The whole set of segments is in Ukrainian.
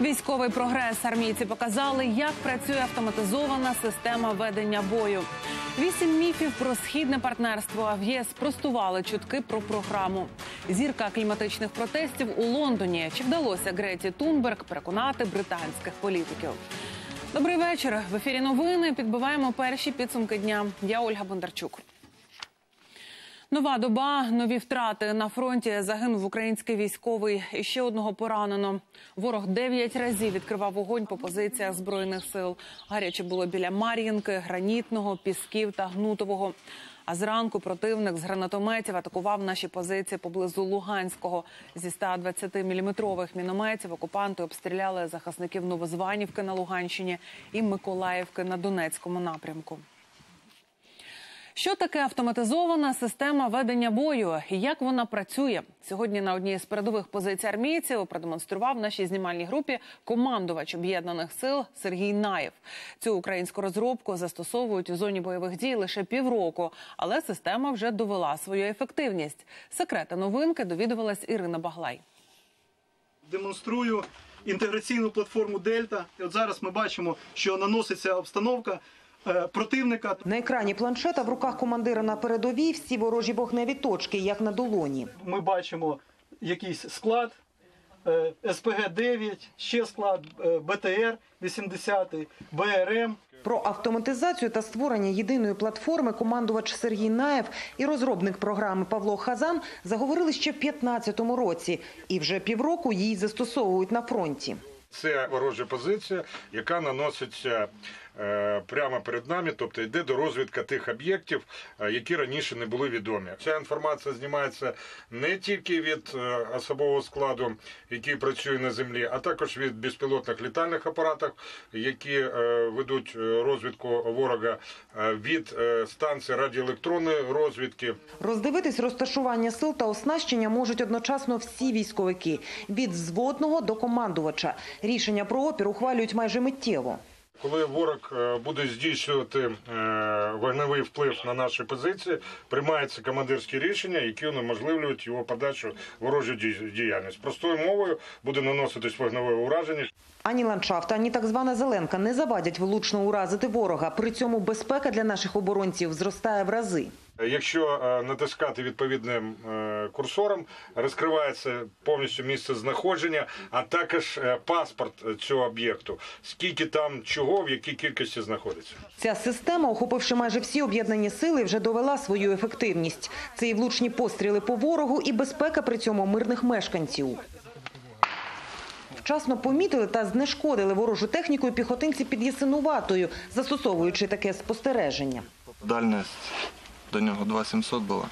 Військовий прогрес. Армійці показали, як працює автоматизована система ведення бою. 8 міфів про східне партнерство. В ЄС спростували чутки про програму. Зірка кліматичних протестів у Лондоні. Чи вдалося Греті Тунберг переконати британських політиків? Добрий вечір. В ефірі новини. Підбиваємо перші підсумки дня. Я Ольга Бондарчук. Нова доба, нові втрати. На фронті загинув український військовий. І ще одного поранено. Ворог 9 разів відкривав вогонь по позиціях Збройних сил. Гаряче було біля Мар'їнки, Гранітного, Пісків та Гнутового. А зранку противник з гранатометів атакував наші позиції поблизу Луганського. Зі 120-мм мінометів окупанти обстріляли захисників Новозванівки на Луганщині і Миколаївки на Донецькому напрямку. Що таке автоматизована система ведення бою і як вона працює? Сьогодні на одній з передових позицій армійців продемонстрував нашій знімальній групі командувач Об'єднаних сил Сергій Наєв. Цю українську розробку застосовують у зоні бойових дій лише півроку, але система вже довела свою ефективність. Секрети новинки довідувалась Ірина Баглай. Демонструю інтеграційну платформу «Дельта». І от зараз ми бачимо, що наноситься обстановка противника. На екрані планшета в руках командира на передовій всі ворожі вогневі точки, як на долоні. Ми бачимо якийсь склад, СПГ-9, ще склад, БТР-80, БРМ. Про автоматизацію та створення єдиної платформи командувач Сергій Наєв і розробник програми Павло Хазан заговорили ще в 2015 році. І вже півроку її застосовують на фронті. Це ворожа позиція, яка наноситься прямо перед нами, тобто йде до розвідки тих об'єктів, які раніше не були відомі. Ця інформація знімається не тільки від особового складу, який працює на землі, а також від безпілотних літальних апаратів, які ведуть розвідку ворога, від станцій радіоелектронної розвідки. Роздивитись розташування сил та оснащення можуть одночасно всі військовики – від взводного до командувача. Рішення про опір ухвалюють майже миттєво. Коли ворог буде здійснювати вогневий вплив на наші позиції, приймаються командирські рішення, які унеможливлюють його подальшу ворожу діяльність. Простою мовою буде наноситись вогневе ураження. Ані ландшафт, ані так звана зеленка не завадять влучно уразити ворога. При цьому безпека для наших оборонців зростає в рази. Якщо натискати відповідним курсором, розкривається повністю місце знаходження, а також паспорт цього об'єкту. Скільки там чого, в якій кількості знаходиться. Ця система, охопивши майже всі об'єднані сили, вже довела свою ефективність. Це і влучні постріли по ворогу, і безпека при цьому мирних мешканців. Вчасно помітили та знешкодили ворожу техніку піхотинці під Ясинуватою, застосовуючи таке спостереження. Дальність до нього 2700 була.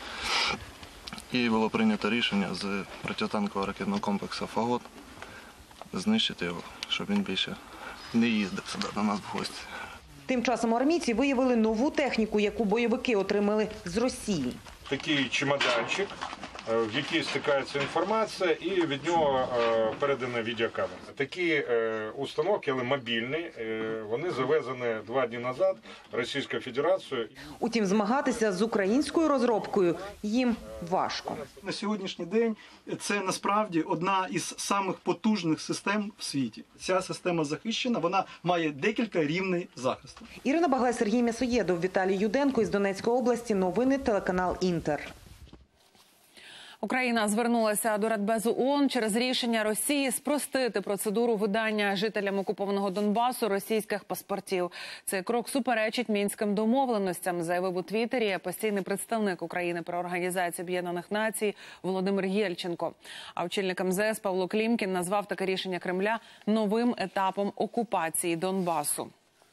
І було прийнято рішення з протитанкового ракетного комплексу «Фагот» знищити його, щоб він більше не їздив сюди до нас в гості. Тим часом армійці виявили нову техніку, яку бойовики отримали з Росії. Такий чемоданчик, в який стикається інформація, і від нього передана відеокамера. Такі установки, але мобільні, вони завезені 2 дні назад Російською Федерацією. Утім, змагатися з українською розробкою їм важко. На сьогоднішній день це насправді одна із самих потужних систем в світі. Ця система захищена, вона має декілька рівней захисту. Ірина Баглай, Сергій М'ясоєдов, Віталій Юденко із Донецької області. Новини, телеканал «Інтер». Україна звернулася до Радбезу ООН через рішення Росії спростити процедуру видання жителям окупованого Донбасу російських паспортів. Цей крок суперечить мінським домовленостям, заявив у Твіттері постійний представник України при Організації Об'єднаних Націй Володимир Єльченко. А очільник МЗС Павло Клімкін назвав таке рішення Кремля новим етапом окупації Донбасу.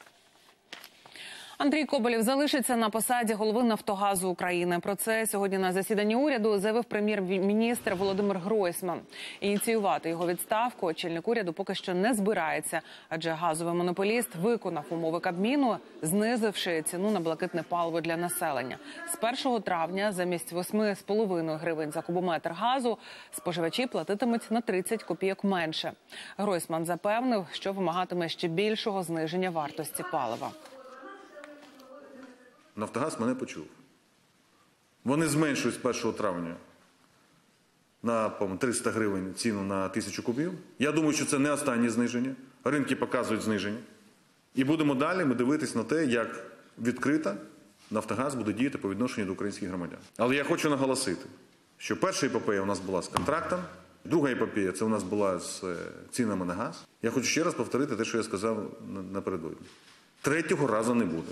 Андрій Коболєв залишиться на посаді голови «Нафтогазу України». Про це сьогодні на засіданні уряду заявив прем'єр-міністр Володимир Гройсман. Ініціювати його відставку очільник уряду поки що не збирається, адже газовий монополіст виконав умови Кабміну, знизивши ціну на блакитне паливо для населення. З 1 травня замість 8,5 гривень за кубометр газу споживачі платитимуть на 30 копійок менше. Гройсман запевнив, що вимагатиме ще більшого зниження вартості палива. «Нафтогаз» мене почув. Вони зменшують з 1 травня на 300 гривень ціну на 1000 кубів. Я думаю, що це не останнє зниження. Ринки показують зниження. І будемо далі ми дивитись на те, як відкрито «Нафтогаз» буде діяти по відношенню до українських громадян. Але я хочу наголосити, що перша епопея у нас була з контрактом, друга епопея – це у нас була з цінами на газ. Я хочу ще раз повторити те, що я сказав напередодні. Третього разу не буде.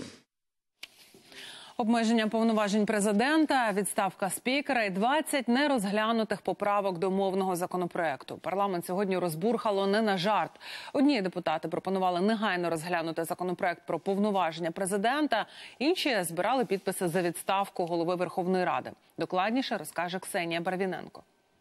Обмеження повноважень президента, відставка спікера і 20 нерозглянутих поправок до мовного законопроекту. Парламент сьогодні розбурхало не на жарт. Одні депутати пропонували негайно розглянути законопроект про повноваження президента, інші збирали підписи за відставку голови Верховної Ради. Докладніше розкаже Ксенія Барвіненко.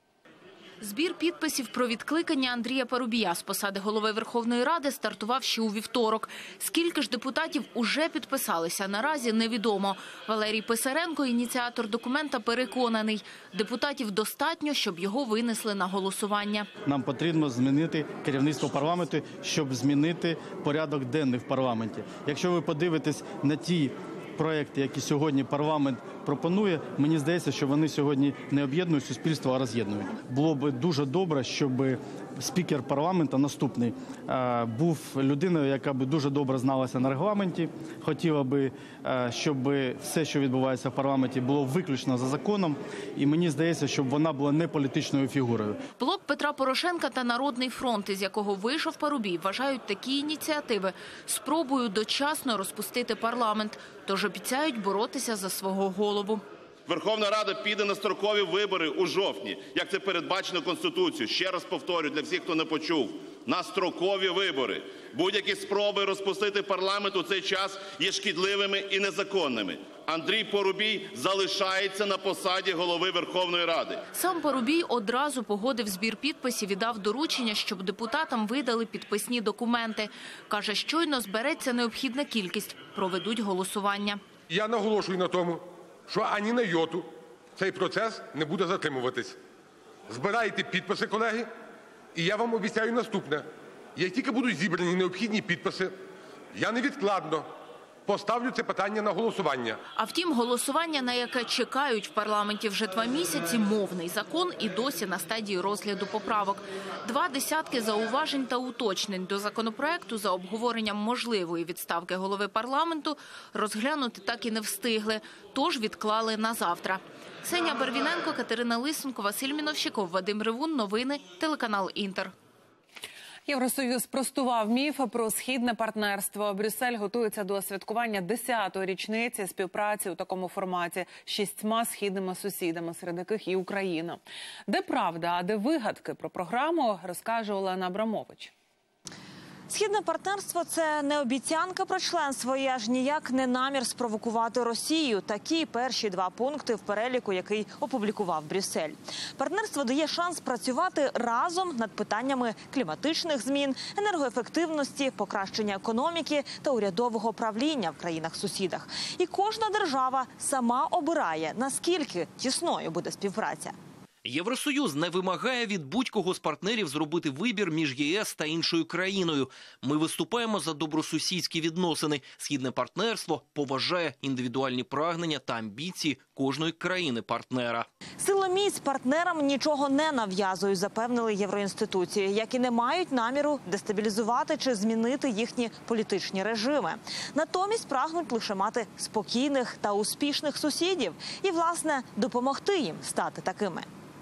Збір підписів про відкликання Андрія Парубія з посади голови Верховної Ради стартував ще у вівторок. Скільки ж депутатів уже підписалися, наразі невідомо. Валерій Писаренко, ініціатор документа, переконаний, депутатів достатньо, щоб його винесли на голосування. Нам потрібно змінити керівництво парламенту, щоб змінити порядок денний в парламенті. Якщо ви подивитесь на ті проекти, які сьогодні парламент пропонує, мені здається, що вони сьогодні не об'єднують суспільство, а роз'єднують. Було б дуже добре, щоб спікер парламенту наступний був людиною, яка б дуже добре зналася на регламенті, хотіла би, щоб все, що відбувається в парламенті, було виключно за законом, і мені здається, щоб вона була не політичною фігурою. Блок Петра Порошенка та Народний фронт, із якого вийшов Парубій, вважають такі ініціативи спробою дочасно розпустити парламент, тож обіцяють боротися за свого голову. Верховна Рада піде на строкові вибори у жовтні, як це передбачено Конституцією. Ще раз повторюю для всіх, хто не почув. На строкові вибори. Будь-які спроби розпустити парламент у цей час є шкідливими і незаконними. Андрій Парубій залишається на посаді голови Верховної Ради. Сам Парубій одразу погодив збір підписів і дав доручення, щоб депутатам видали підписні документи. Каже, щойно збереться необхідна кількість, проведуть голосування. Я наголошую на тому, що ані на йоту цей процес не буде затримуватись. Збирайте підписи, колеги, і я вам обіцяю наступне. Як тільки будуть зібрані необхідні підписи, я невідкладно поставлю це питання на голосування. А втім, голосування, на яке чекають в парламенті вже 2 місяці, мовний закон і досі на стадії розгляду поправок. 20 зауважень та уточнень до законопроекту за обговоренням можливої відставки голови парламенту розглянути так і не встигли, тож відклали на завтра. Ксенія Барвіненко, Катерина Лисенко, Василь Міновщиков, Вадим Ревун. Новини, телеканал «Інтер». Євросоюз спростував міф про східне партнерство. Брюссель готується до святкування 10-ї річниці співпраці у такому форматі з 6 східними сусідами, серед яких і Україна. Де правда, а де вигадки про програму, розкаже Олена Абрамович. Східне партнерство – це не обіцянка про членство і аж ніяк не намір спровокувати Росію. Такі перші 2 пункти в переліку, який опублікував Брюссель. Партнерство дає шанс працювати разом над питаннями кліматичних змін, енергоефективності, покращення економіки та урядового правління в країнах-сусідах. І кожна держава сама обирає, наскільки тісною буде співпраця. Євросоюз не вимагає від будь-кого з партнерів зробити вибір між ЄС та іншою країною. Ми виступаємо за добросусідські відносини. Східне партнерство поважає індивідуальні прагнення та амбіції кожної країни-партнера. Силоміць партнерам нічого не нав'язують, запевнили євроінституції, як і не мають наміру дестабілізувати чи змінити їхні політичні режими. Натомість прагнуть лише мати спокійних та успішних сусідів і, власне, допомогти їм стати такими.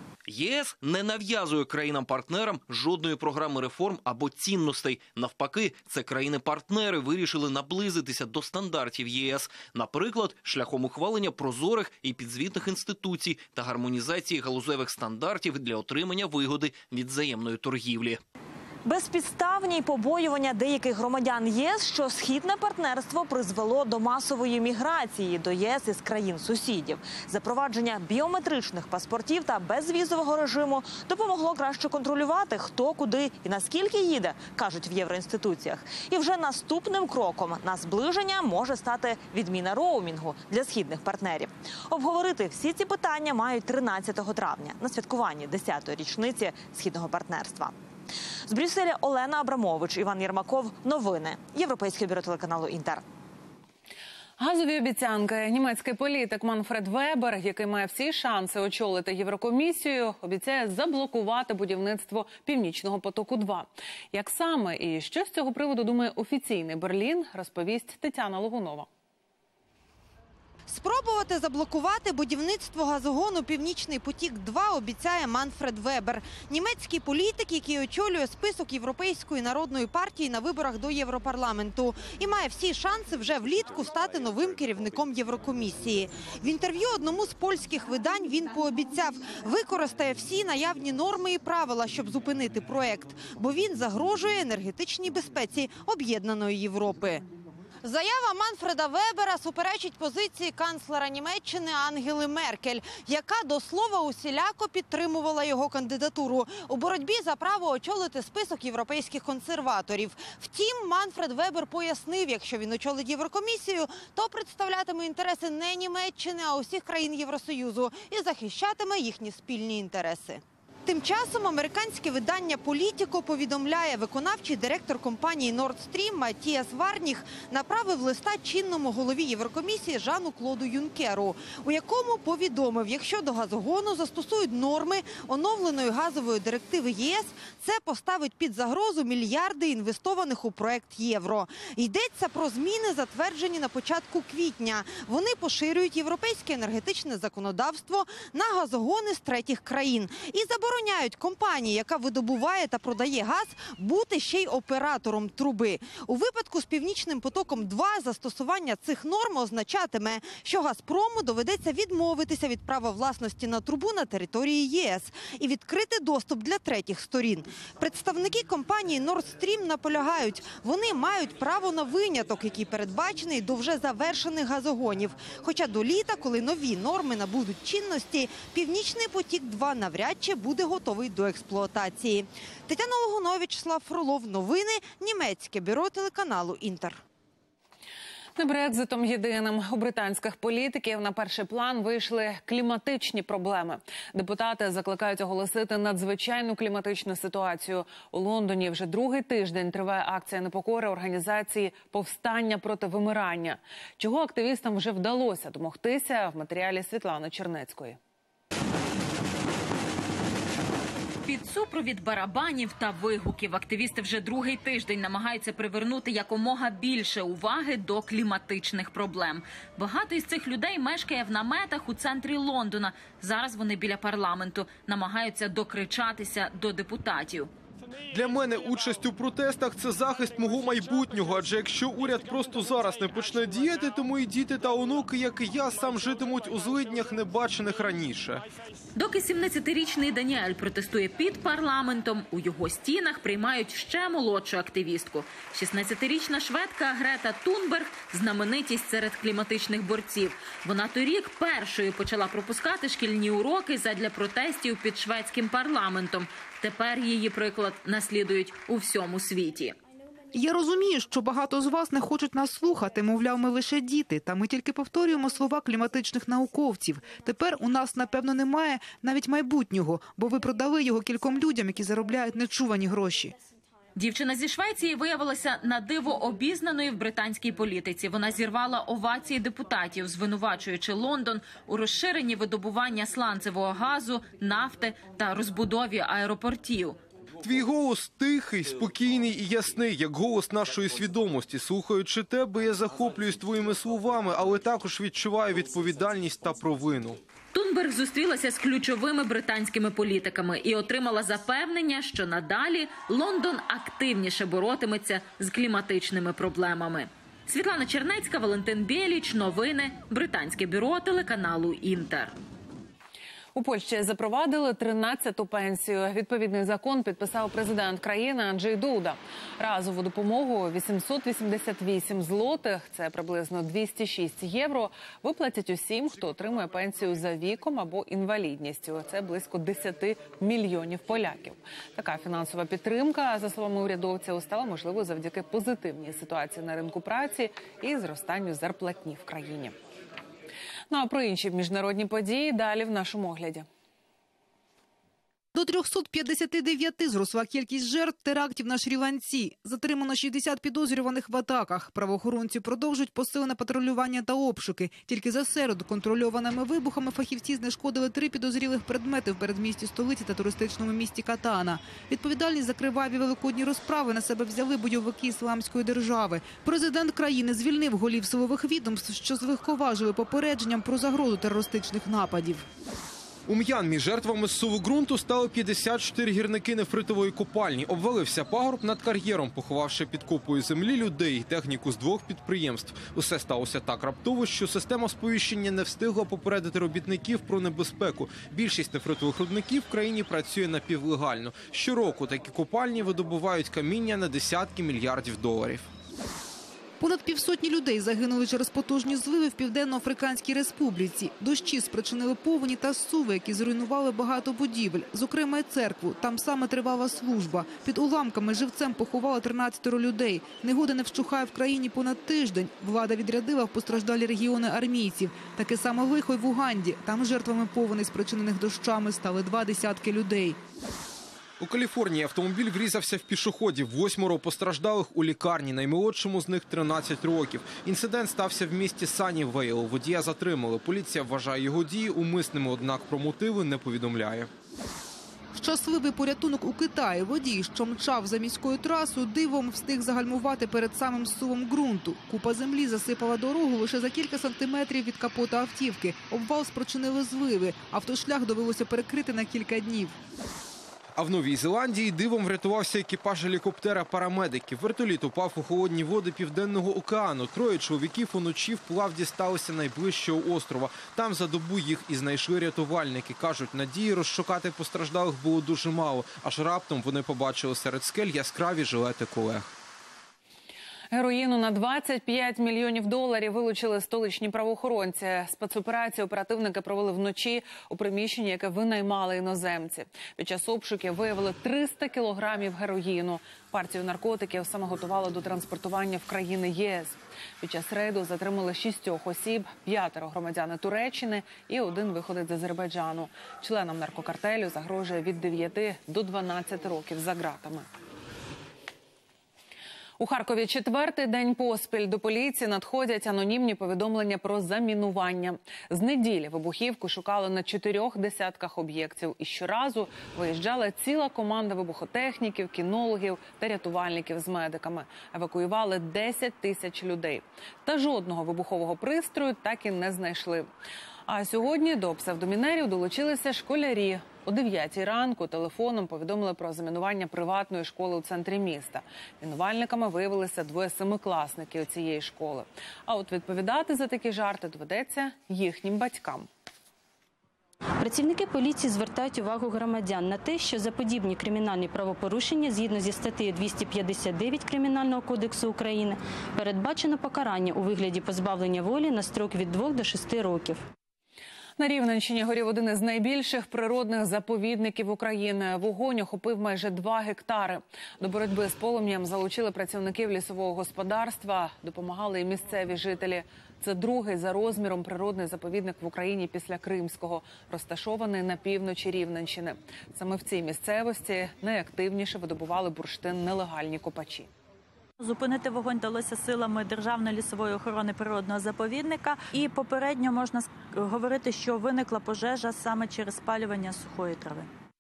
ЄС не нав'язує країнам-партнерам жодної програми реформ або цінностей. Навпаки, це країни-партнери вирішили наблизитися до стандартів ЄС. Наприклад, шляхом ухвалення прозорих і підзвітних інституцій та гармонізації галузевих стандартів для отримання вигоди від взаємної торгівлі. Безпідставні побоювання деяких громадян ЄС, що східне партнерство призвело до масової міграції до ЄС із країн-сусідів. Запровадження біометричних паспортів та безвізового режиму допомогло краще контролювати, хто, куди і наскільки їде, кажуть в євроінституціях. І вже наступним кроком на зближення може стати відміна роумінгу для східних партнерів. Обговорити всі ці питання мають 13 травня на святкуванні 10-ї річниці східного партнерства. З Брюсселя Олена Абрамович, Іван Єрмаков. Новини. Європейське бюро телеканалу «Інтер». Газові обіцянки. Німецький політик Манфред Вебер, який має всі шанси очолити Єврокомісію, обіцяє заблокувати будівництво Північного потоку-2. Як саме і що з цього приводу думає офіційний Берлін, розповість Тетяна Логунова. Спробувати заблокувати будівництво газогону «Північний потік-2» обіцяє Манфред Вебер. Німецький політик, який очолює список Європейської народної партії на виборах до Європарламенту. І має всі шанси вже влітку стати новим керівником Єврокомісії. В інтерв'ю одному з польських видань він пообіцяв, використає всі наявні норми і правила, щоб зупинити проект, бо він загрожує енергетичній безпеці об'єднаної Європи. Заява Манфреда Вебера суперечить позиції канцлера Німеччини Ангели Меркель, яка, до слова, усіляко підтримувала його кандидатуру у боротьбі за право очолити список європейських консерваторів. Втім, Манфред Вебер пояснив, якщо він очолить Єврокомісію, то представлятиме інтереси не Німеччини, а усіх країн Євросоюзу і захищатиме їхні спільні інтереси. Тим часом американське видання «Політіко» повідомляє, виконавчий директор компанії Nord Stream Матіас Варніх направив листа чинному голові Єврокомісії Жану Клоду Юнкеру, у якому повідомив, якщо до газогону застосують норми оновленої газової директиви ЄС, це поставить під загрозу мільярди інвестованих у проект євро. Йдеться про зміни, затверджені на початку квітня. Вони поширюють європейське енергетичне законодавство на газогони з третіх країн і забороняють компанії, яка видобуває та продає газ, бути ще й оператором труби. У випадку з «Північним потоком-2» застосування цих норм означатиме, що «Газпрому» доведеться відмовитися від права власності на трубу на території ЄС і відкрити доступ для третіх сторін. Представники компанії Nord Stream наполягають, вони мають право на виняток, який передбачений до вже завершених газогонів. Хоча до літа, коли нові норми набудуть чинності, «Північний потік-2» навряд чи буде готовий до експлуатації. Тетяна Логунова, Вячеслав Фролов. Новини. Німецьке бюро телеканалу «Інтер». Не Брекзитом єдиним. У британських політиків на перший план вийшли кліматичні проблеми. Депутати закликають оголосити надзвичайну кліматичну ситуацію. У Лондоні вже другий тиждень триває акція непокори організації «Повстання проти вимирання». Чого активістам вже вдалося домогтися, в матеріалі Світлани Чернецької. Під супровід барабанів та вигуків активісти вже другий тиждень намагаються привернути якомога більше уваги до кліматичних проблем. Багато із цих людей мешкає в наметах у центрі Лондона. Зараз вони біля парламенту, намагаються докричатися до депутатів. Для мене участь у протестах – це захист мого майбутнього, адже якщо уряд просто зараз не почне діяти, то мої діти та онуки, як і я, сам житимуть у злиднях, не бачених раніше. Доки 17-річний Даніель протестує під парламентом, у його стінах приймають ще молодшу активістку. 16-річна шведка Грета Тунберг – знаменитість серед кліматичних борців. Вона торік першою почала пропускати шкільні уроки задля протестів під шведським парламентом. Тепер її приклад наслідують у всьому світі. Я розумію, що багато з вас не хочуть нас слухати, мовляв, ми лише діти, та ми тільки повторюємо слова кліматичних науковців. Тепер у нас, напевно, немає навіть майбутнього, бо ви продали його кільком людям, які заробляють нечувані гроші. Дівчина зі Швеції виявилася на диво обізнаною в британській політиці. Вона зірвала овації депутатів, звинувачуючи Лондон у розширенні видобування сланцевого газу, нафти та розбудові аеропортів. Твій голос тихий, спокійний і ясний, як голос нашої свідомості. Слухаючи тебе, я захоплююсь твоїми словами, але також відчуваю відповідальність та провину. Тунберг зустрілася з ключовими британськими політиками і отримала запевнення, що надалі Лондон активніше боротиметься з кліматичними проблемами. Світлана Чернецька, Валентин Біліч. Новини. Британське бюро телеканалу «Інтер». У Польщі запровадили 13-ту пенсію. Відповідний закон підписав президент країни Анджей Дуда. Разову допомогу 888 злотих, це приблизно 206 євро, виплатять усім, хто отримує пенсію за віком або інвалідністю. Це близько 10 мільйонів поляків. Така фінансова підтримка, за словами урядовця, стала можливою завдяки позитивній ситуації на ринку праці і зростанню зарплатні в країні. Ну а про інші міжнародні події далі в нашому огляді. До До 359 зросла кількість жертв терактів на Шрі-Ланці. Затримано 60 підозрюваних в атаках. Правоохоронці продовжують посилене патрулювання та обшуки. Тільки за середу контрольованими вибухами фахівці знешкодили 3 підозрілих предмети в передмісті столиці та туристичному місті Катана. Відповідальність за криваві великодні розправи на себе взяли бойовики Ісламської держави. Президент країни звільнив голів силових відомств, що злегковажили попередженням про загрозу терористичних нападів. У М'янмі жертвами зсуву ґрунту стали 54 гірники нефритової копальні. Обвалився пагорб над кар'єром, поховавши під копою землі людей і техніку з 2 підприємств. Усе сталося так раптово, що система сповіщення не встигла попередити робітників про небезпеку. Більшість нефритових рудників в країні працює напівлегально. Щороку такі копальні видобувають каміння на десятки мільярдів доларів. Понад 500 людей загинули через потужні зливи в Південно-Африканській Республіці. Дощі спричинили повені та зсуви, які зруйнували багато будівель, зокрема і церкву. Там саме тривала служба. Під уламками живцем поховали 13 людей. Негода не вщухає в країні понад тиждень. Влада відрядила в постраждалі регіони армійців. Таке саме лихо й в Уганді. Там жертвами повеней, спричинених дощами, стали 20 людей. У Каліфорнії автомобіль врізався в пішоходів. 8 постраждалих у лікарні, наймолодшому з них 13 років. Інцидент стався в місті Саннівейл. Водія затримали. Поліція вважає його дії умисними, однак про мотиви не повідомляє. Щасливий порятунок у Китаї. Водій, що мчав за міською трасою, дивом встиг загальмувати перед самим зсувом ґрунту. Купа землі засипала дорогу лише за кілька сантиметрів від капота автівки. Обвал спричинили зливи. Автошлях довелося перекрити на кілька днів. А в Новій Зеландії дивом врятувався екіпаж гелікоптера парамедиків. Вертоліт упав у холодні води Південного океану. 3 чоловіків уночі вплав дісталися найближчого острова. Там за добу їх і знайшли рятувальники. Кажуть, надії розшукати постраждалих було дуже мало. Аж раптом вони побачили серед скель яскраві жилети колег. Героїну на 25 мільйонів доларів вилучили столичні правоохоронці. Спецоперацію оперативники провели вночі у приміщенні, яке винаймали іноземці. Під час обшуків виявили 300 кілограмів героїну. Партію наркотиків саме готували до транспортування в країни ЄС. Під час рейду затримали 6 осіб, 5 громадяни Туреччини і 1 виходець з Азербайджану. Членам наркокартелю загрожує від 9 до 12 років за ґратами. У Харкові 4-й день поспіль до поліції надходять анонімні повідомлення про замінування. З неділі вибухівку шукали на 4 десятках об'єктів. І щоразу виїжджала ціла команда вибухотехніків, кінологів та рятувальників з медиками. Евакуювали 10 тисяч людей. Та жодного вибухового пристрою так і не знайшли. А сьогодні до псевдомінерів долучилися школярі. О 9 ранку телефоном повідомили про замінування приватної школи у центрі міста. Мінувальниками виявилися 2 семикласників цієї школи. А от відповідати за такі жарти доведеться їхнім батькам. Працівники поліції звертають увагу громадян на те, що за подібні кримінальні правопорушення, згідно зі статтею 259 Кримінального кодексу України, передбачено покарання у вигляді позбавлення волі на строк від 2 до 6 років. На Рівненщині горів один із найбільших природних заповідників України. Вогонь охопив майже 2 гектари. До боротьби з полум'ям залучили працівників лісового господарства, допомагали і місцеві жителі. Це 2-й за розміром природний заповідник в Україні після Кримського, розташований на півночі Рівненщини. Саме в цій місцевості найактивніше видобували бурштин нелегальні копачі. Зупинити вогонь вдалося силами Державної лісової охорони природного заповідника. І попередньо можна говорити, що виникла пожежа саме через спалювання сухої трави.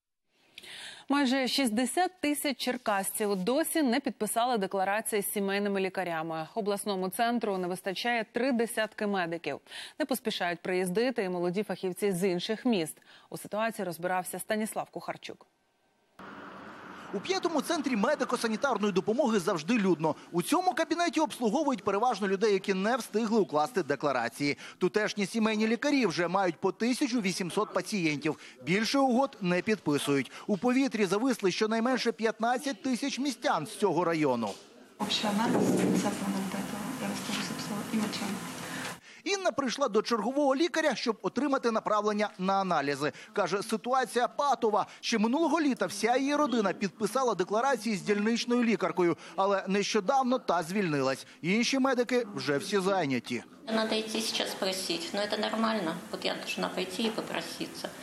Майже 60 тисяч черкасців досі не підписали декларації з сімейними лікарями. Обласному центру не вистачає 3 десятки медиків. Не поспішають приїздити і молоді фахівці з інших міст. У ситуації розбирався Станіслав Кухарчук. У 5-му центрі медико-санітарної допомоги завжди людно. У цьому кабінеті обслуговують переважно людей, які не встигли укласти декларації. Тутешні сімейні лікарі вже мають по 1800 пацієнтів. Більше угод не підписують. У повітрі зависли щонайменше 15 тисяч містян з цього району. Общий аналіз запам'ятати, я вас теж записала, і очам. Інна прийшла до чергового лікаря, щоб отримати направлення на аналізи. Каже, ситуація патова. Ще минулого літа вся її родина підписала декларації з дільничною лікаркою, але нещодавно та звільнилась. Інші медики вже всі зайняті. Надо йти зараз просити, але це нормально. От я должна пойти і попроситися.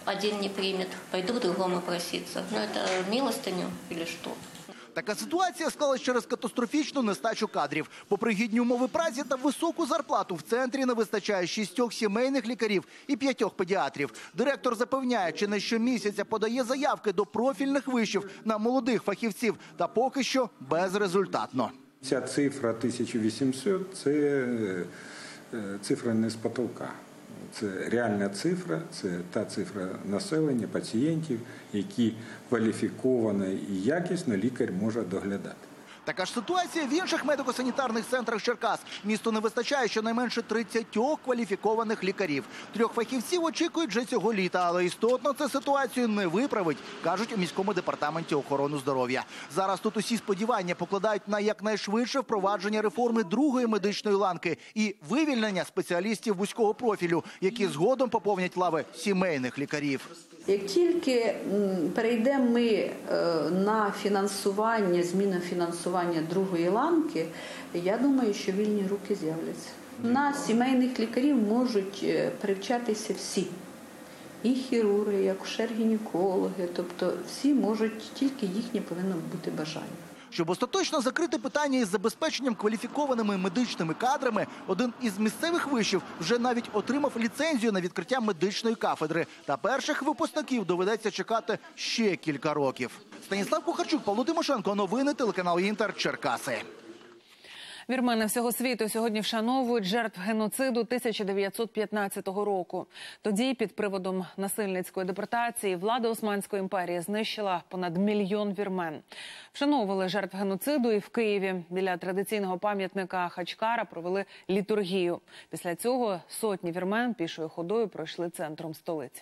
один не примет, пойду к другому проситься. Ну, это милостыню или что? Така ситуація склалась через катастрофічну нестачу кадрів. Попри гідні умови праці та високу зарплату, в центрі не вистачає 6 сімейних лікарів і 5 педіатрів. Директор запевняє, чи не щомісяця подає заявки до профільних вишів на молодих фахівців, та поки що безрезультатно. Ця цифра 1800 – це цифра не з потолка. Це реальна цифра, це та цифра населення, пацієнтів, які кваліфіковано і якісно лікар може доглядати. Така ж ситуація в інших медико-санітарних центрах Черкас. Місту не вистачає щонайменше 30 кваліфікованих лікарів. 3 фахівців очікують вже цього літа, але істотно це ситуацію не виправить, кажуть у міському департаменті охорони здоров'я. Зараз тут усі сподівання покладають на якнайшвидше впровадження реформи другої медичної ланки і вивільнення спеціалістів вузького профілю, які згодом поповнять лави сімейних лікарів. Як тільки перейдемо ми на фінансування, зміну фінансування другої ланки, я думаю, що вільні руки з'являться. На сімейних лікарів можуть привчатися всі. І хірурги, і акушер-гінекологи, тобто всі можуть, тільки їхнє повинно бути бажання. Щоб остаточно закрити питання із забезпеченням кваліфікованими медичними кадрами, один із місцевих вишів вже навіть отримав ліцензію на відкриття медичної кафедри. Та перших випускників доведеться чекати ще кілька років. Станіслав Кухарчук, Павло Тимошенко. Новини, телеканал «Інтер», Черкаси. Вірмени всього світу сьогодні вшановують жертв геноциду 1915 року. Тоді під приводом насильницької депортації влада Османської імперії знищила понад 1 мільйон вірмен. Вшановували жертв геноциду і в Києві. Біля традиційного пам'ятника Хачкара провели літургію. Після цього сотні вірмен пішою ходою пройшли центром столиці.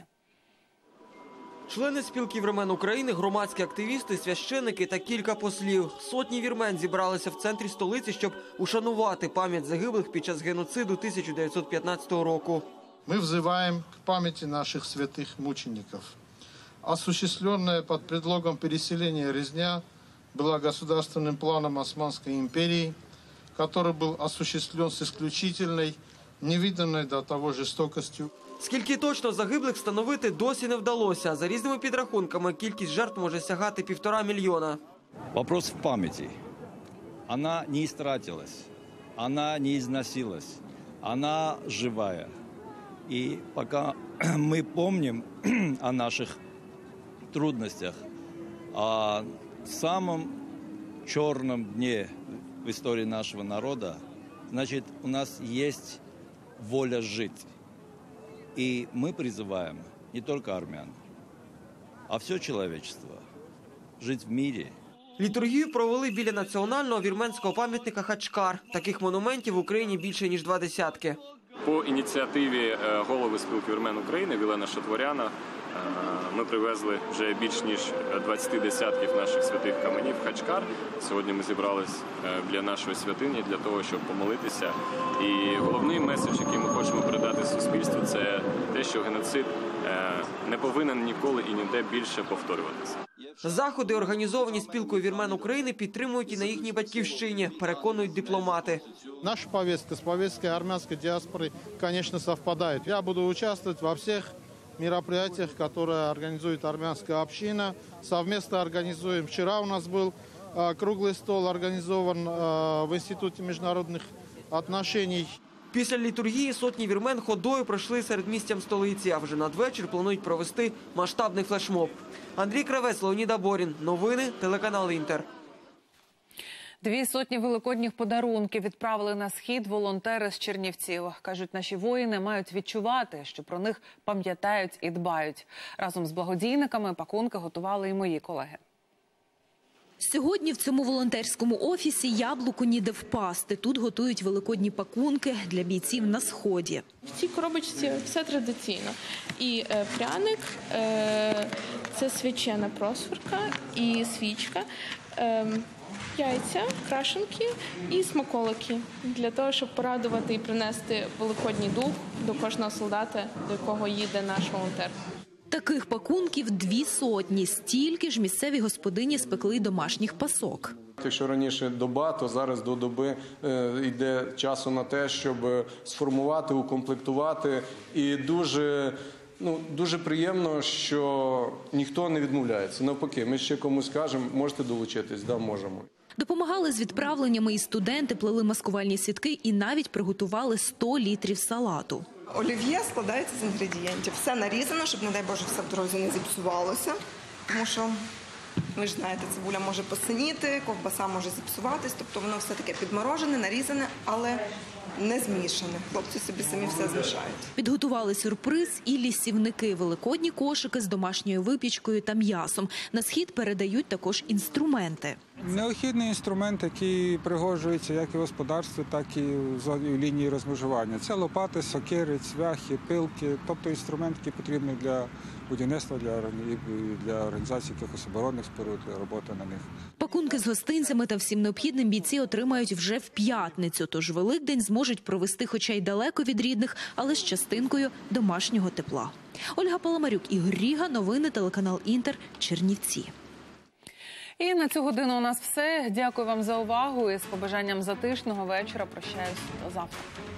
Члени спілки вірмен України, громадські активісти, священники та кілька послів. Сотні вірмен зібралися в центрі столиці, щоб ушанувати пам'ять загиблих під час геноциду 1915 року. Мы взываем к памяти наших святых мучеников. Осуществленная под предлогом переселения резня была государственным планом Османской империи, который был осуществлен с исключительной, невиданной до того жестокостью. Скільки точно загиблих встановити досі не вдалося. За різними підрахунками, кількість жертв може сягати 1,5 мільйона. Вопрос в памяти. Она не истратилась, она не износилась, она живая. И пока мы помним о наших трудностях, о самом черном дне в истории нашего народа, значит, у нас есть воля жить. И мы призываем не только армян, а все человечество жить в мире. Літургію провели біля національного вірменського пам'ятника Хачкар. Таких монументів в Україні більше, ніж 20. По ініціативі голови спілки вірмен України Вілена Шатворяна ми привезли вже більш ніж 20 десятків наших святих каменів в Хачкар. Сьогодні ми зібрались біля нашої святині для того, щоб помолитися. І головний меседж, який ми хочемо передати суспільству, це те, що геноцид не повинен ніколи і ніде більше повторюватися. Заходи, організовані спілкою вірмен України, підтримують і на їхній батьківщині, переконують дипломати. Наша повестка с повесткой армянской диаспоры, конечно, совпадает. Я буду участвовать во всех мероприятиях, которые организует армянская община. Совместно организуем. Вчера у нас был круглый стол организован в Институте международных отношений. Після літургії сотні вірмен ходою пройшли серед містям столиці, а вже надвечір планують провести масштабний флешмоб. Андрій Кравець, Леонід Аборін. Новини, телеканал «Інтер». 200 великодніх подарунків відправили на схід волонтери з Чернівців. Кажуть, наші воїни мають відчувати, що про них пам'ятають і дбають. Разом з благодійниками пакунки готували і мої колеги. Сьогодні в цьому волонтерському офісі яблуку ніде впасти. Тут готують великодні пакунки для бійців на Сході. В цій коробочці все традиційно. І пряник, це свячена просвірка, і свічка, яйця, крашенки і смаколики. Для того, щоб порадувати і принести великодній дух до кожного солдата, до якого їде наш волонтер. Таких пакунків 200. Стільки ж місцеві господині спекли домашніх пасок. Якщо раніше доба, то зараз до доби йде часу на те, щоб сформувати, укомплектувати. І дуже дуже приємно, що ніхто не відмовляється. Навпаки, ми ще комусь кажемо, можете долучитись, да, можемо. Допомагали з відправленнями і студенти, плели маскувальні сітки і навіть приготували 100 літрів салату. Олів'є складається з інгредієнтів. Все нарізано, щоб, не дай Боже, все в дорозі не зіпсувалося. Тому що, ви ж знаєте, цибуля може посиніти, ковбаса може зіпсуватись. Тобто воно все таке підморожене, нарізане, але не змішане. Хлопці собі самі все змішають. Підготували сюрприз і лісівники. Великодні кошики з домашньою випічкою та м'ясом. На схід передають також інструменти. Необхідний інструмент, який пригоджується як і в господарстві, так і в лінії розмежування. Це лопати, сокири, цвяхи, пилки, тобто інструмент, який потрібний для будівництва, для організації якихось оборонних споруд, роботи на них. Пакунки з гостинцями та всім необхідним бійці отримають вже в п'ятницю, тож Великдень зможуть провести хоча й далеко від рідних, але з частинкою домашнього тепла. Ольга Паламарюк, Ігор Ріга, новини, телеканал Інтер, Чернівці. І на цю годину у нас все. Дякую вам за увагу і з побажанням затишного вечора. Прощаюсь до завтра.